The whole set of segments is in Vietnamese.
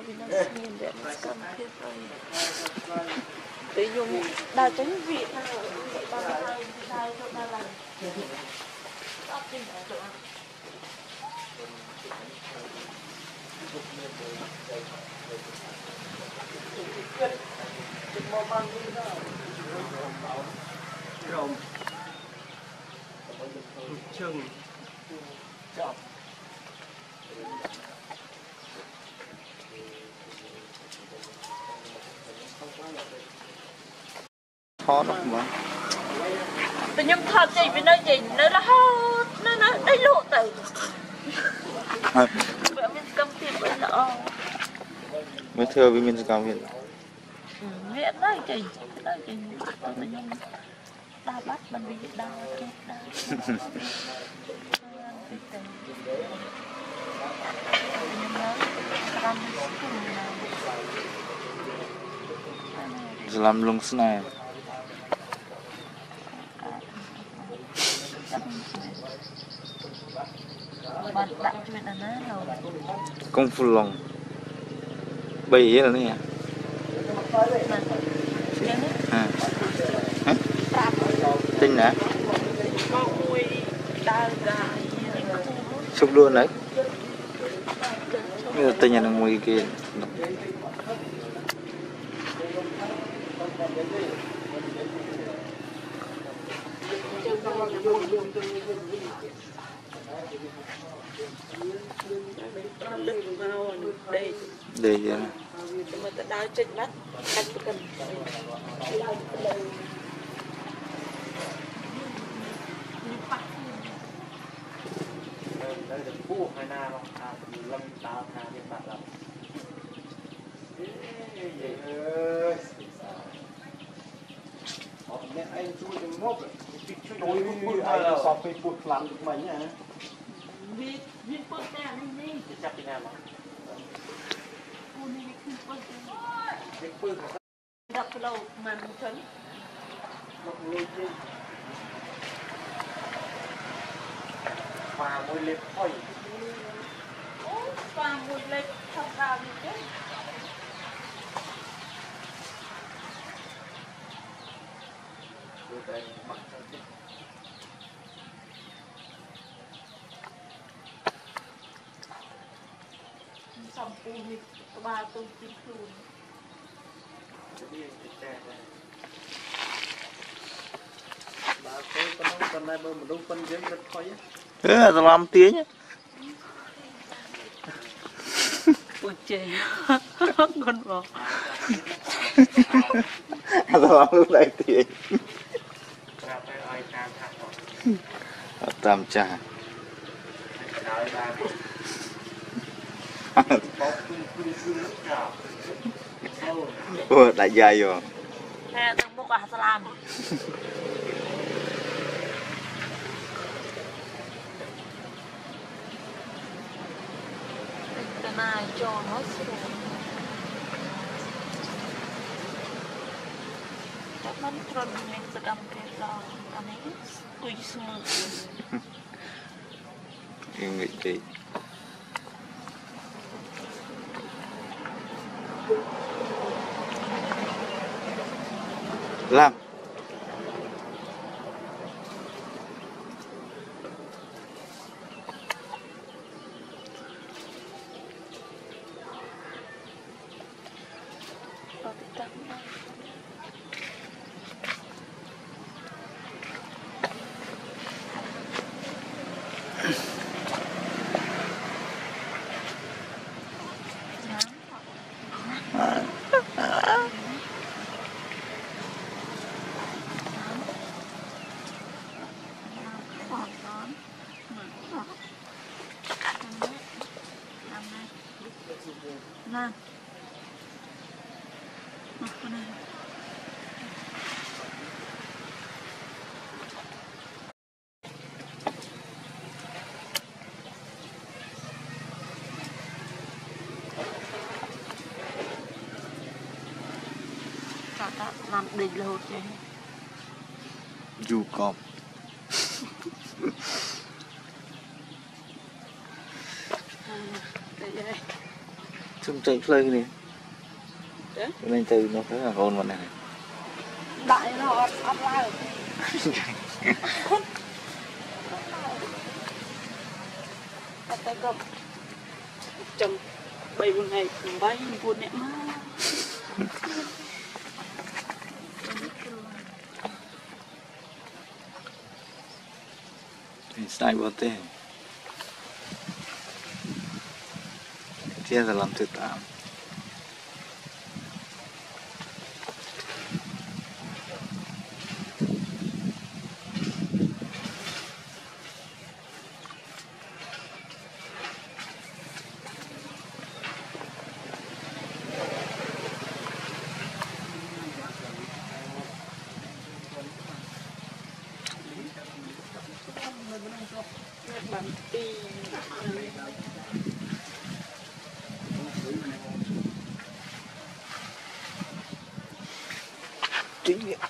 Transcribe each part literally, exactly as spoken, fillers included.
vì nó nhìn đẹp nó cầm thiết rồi để dùng đào tránh vị nào đào hai hai cho ta làm đào tránh được rồng chừng chọc khó lắm mà tôi nhâm thật gì vì nó gì nó là hốt nó nó đấy lộ từ vậy mình cầm tiền với nó mới thưa với mình cao viện viện đấy chị đấy chị tôi nhâm đau bắt mình bị đau chết đau làm lung này công phu lòng bảy là này à tinh nè chụp luôn đấy bây giờ tinh là mùi kia để vậy nè mà ta đau trên mắt cắt cần đây là khu hai na không à lâm tao hà điện bạc lắm mẹ anh chui đừng ngốc chui chui ai sọpไปปุดหลังมาเนี่ยนะวิวิปนแต่นี่นี่จับที่ไหนมากูนี่คือปนเด็กปืนดับเรามันฉัน một người đi và môi lép thôi và mùi lệch thật ra đi chứ xong cô đi ba tôi chim luôn bà tôi con con này bơ một đống phân giấy rất thôi á thế là làm tiếng nhá ôi trời con bò làm lúc này tiếng tam trà ủa đại dài rồi nè thằng bố bà sao làm cái này cho nó sửa các bạn tròn mình sẽ cầm cái đó cái này tôi smooth nghĩ chị làm Nah, nah, nah. Kakak làm đỉnh lột này. dù cọp Chúng chạy play này. Đấy. Nên từ nó thấy là con bọn này. Đại nó ọt ọt lại. Tay cầm chồng bảy một ngày bay buồn nhẹ má Sai bớt thế. Dia dalam tetap. bằng đi Chính nghĩa.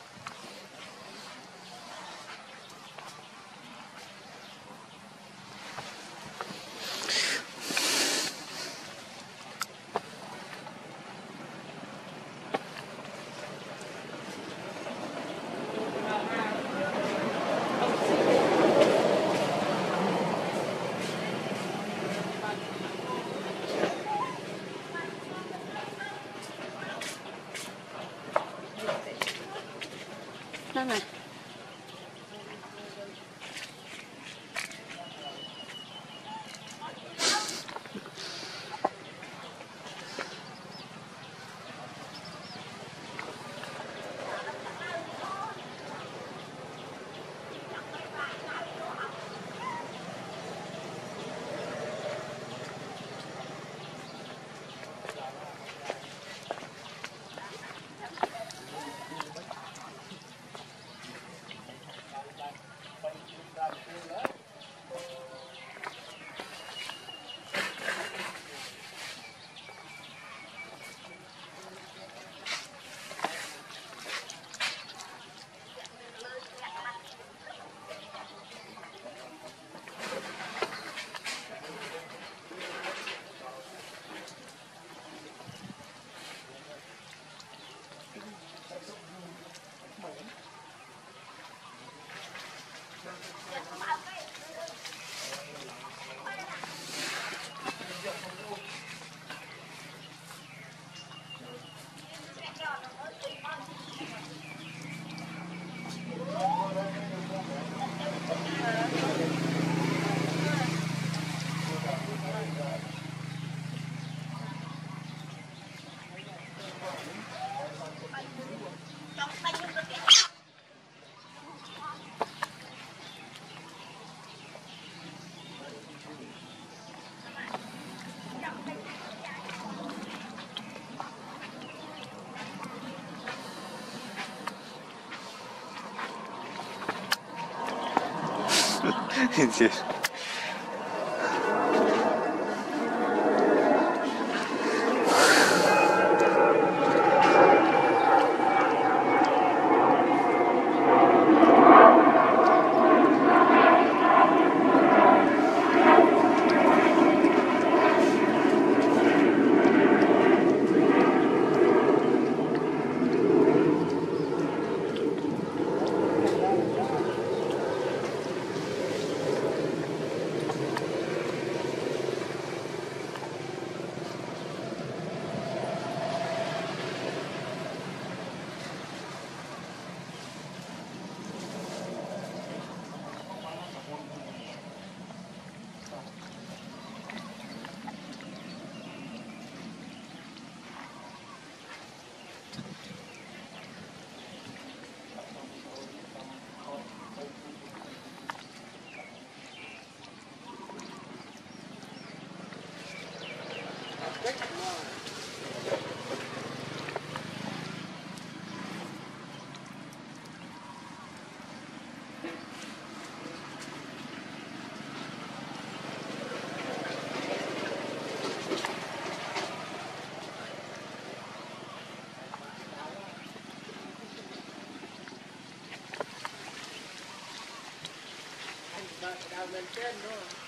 đó này. Yes. Đào lên trên luôn.